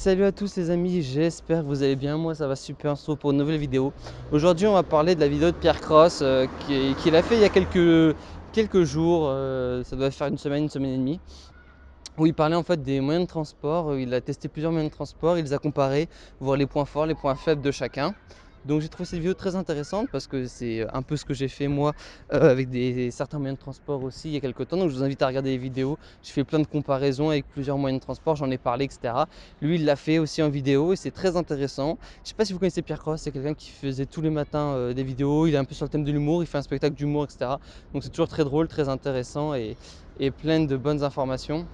Salut à tous les amis, j'espère que vous allez bien, moi ça va super, on se retrouve pour une nouvelle vidéo. Aujourd'hui on va parler de la vidéo de Pierre Cross qu'il a fait il y a quelques jours, ça doit faire une semaine et demie, où il parlait en fait des moyens de transport, il a testé plusieurs moyens de transport, il les a comparés, voir les points forts, les points faibles de chacun. Donc j'ai trouvé cette vidéo très intéressante parce que c'est un peu ce que j'ai fait moi avec certains moyens de transport aussi il y a quelques temps. Donc je vous invite à regarder les vidéos. Je fais plein de comparaisons avec plusieurs moyens de transport, j'en ai parlé, etc. Lui il l'a fait aussi en vidéo et c'est très intéressant. Je sais pas si vous connaissez Pierre Cross, c'est quelqu'un qui faisait tous les matins des vidéos. Il est un peu sur le thème de l'humour, il fait un spectacle d'humour, etc. Donc c'est toujours très drôle, très intéressant et plein de bonnes informations.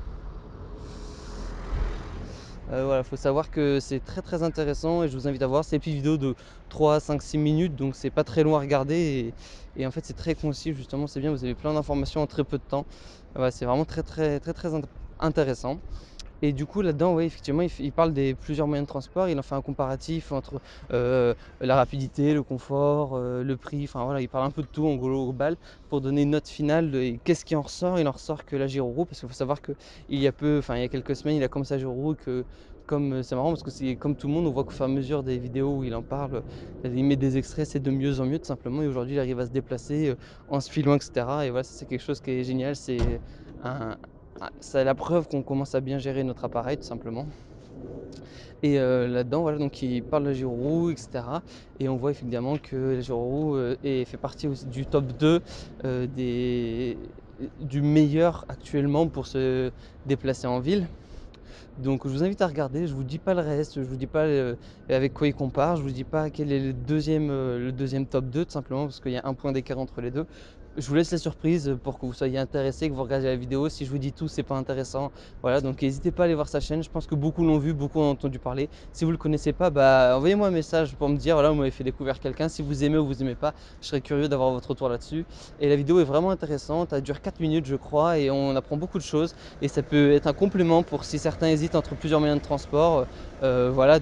Voilà, faut savoir que c'est très intéressant et je vous invite à voir ces petites vidéos de 3, 5, 6 minutes, donc c'est pas très long à regarder et en fait c'est très concis justement, c'est bien, vous avez plein d'informations en très peu de temps. Voilà, c'est vraiment très intéressant. Et du coup là-dedans, ouais, effectivement, il parle des plusieurs moyens de transport, il en fait un comparatif entre la rapidité, le confort, le prix, enfin voilà, il parle un peu de tout en global pour donner une note finale et qu'est-ce qui en ressort. Il en ressort que la Giroroux, parce qu'il faut savoir qu'il y a il y a quelques semaines, il a commencé la Giroroux que comme c'est marrant parce que c'est comme tout le monde, on voit qu'au fur et à mesure des vidéos où il en parle, il met des extraits, c'est de mieux en mieux tout simplement et aujourd'hui il arrive à se déplacer en se filmant, etc. Et voilà, ça c'est quelque chose qui est génial, c'est un, c'est la preuve qu'on commence à bien gérer notre appareil tout simplement. Et là-dedans, voilà, donc il parle de la Giroroux, etc. Et on voit évidemment que la Giroroux fait partie aussi du top 2 du meilleur actuellement pour se déplacer en ville. Donc je vous invite à regarder, je vous dis pas le reste, je vous dis pas avec quoi il compare, je vous dis pas quel est le deuxième top 2 tout simplement parce qu'il y a un point d'écart entre les deux. Je vous laisse la surprise pour que vous soyez intéressés, que vous regardiez la vidéo. Si je vous dis tout, c'est pas intéressant. Voilà, donc n'hésitez pas à aller voir sa chaîne. Je pense que beaucoup l'ont vu, beaucoup en ont entendu parler. Si vous le connaissez pas, bah envoyez-moi un message pour me dire voilà, vous m'avez fait découvrir quelqu'un. Si vous aimez ou vous aimez pas, je serais curieux d'avoir votre retour là-dessus. Et la vidéo est vraiment intéressante. Elle dure 4 minutes, je crois, et on apprend beaucoup de choses. Et ça peut être un complément pour si certains hésitent entre plusieurs moyens de transport, voilà,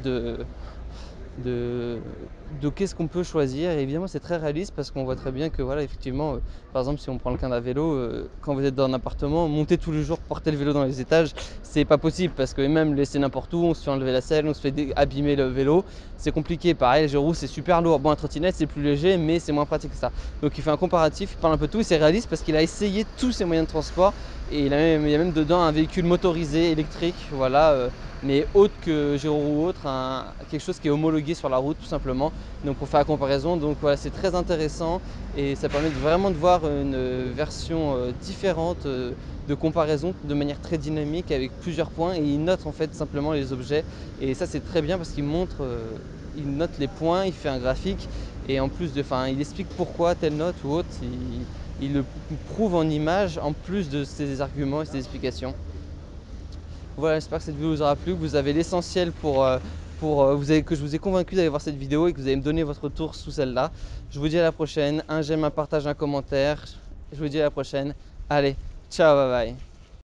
de, de qu'est-ce qu'on peut choisir. Et évidemment, c'est très réaliste parce qu'on voit très bien que, voilà, effectivement, par exemple, si on prend le cas d'un vélo, quand vous êtes dans un appartement, monter tous les jours, porter le vélo dans les étages, c'est pas possible parce que même laisser n'importe où, on se fait enlever la selle, on se fait abîmer le vélo, c'est compliqué. Pareil, les roues, c'est super lourd. Bon, un trottinette, c'est plus léger, mais c'est moins pratique que ça. Donc, il fait un comparatif, il parle un peu de tout et c'est réaliste parce qu'il a essayé tous ces moyens de transport et il y a même dedans un véhicule motorisé électrique, voilà. Mais autre que Giro ou autre, quelque chose qui est homologué sur la route tout simplement. Donc pour faire la comparaison, donc voilà, c'est très intéressant et ça permet vraiment de voir une version différente de comparaison de manière très dynamique avec plusieurs points et il note en fait simplement les objets et ça c'est très bien parce qu'il montre, il note les points, il fait un graphique et en plus il explique pourquoi telle note ou autre, il le prouve en image en plus de ses arguments et ses explications. Voilà, j'espère que cette vidéo vous aura plu, que vous avez l'essentiel que je vous ai convaincu d'aller voir cette vidéo et que vous allez me donner votre retour sous celle-là. Je vous dis à la prochaine, un j'aime, un partage, un commentaire. Je vous dis à la prochaine. Allez, ciao, bye bye.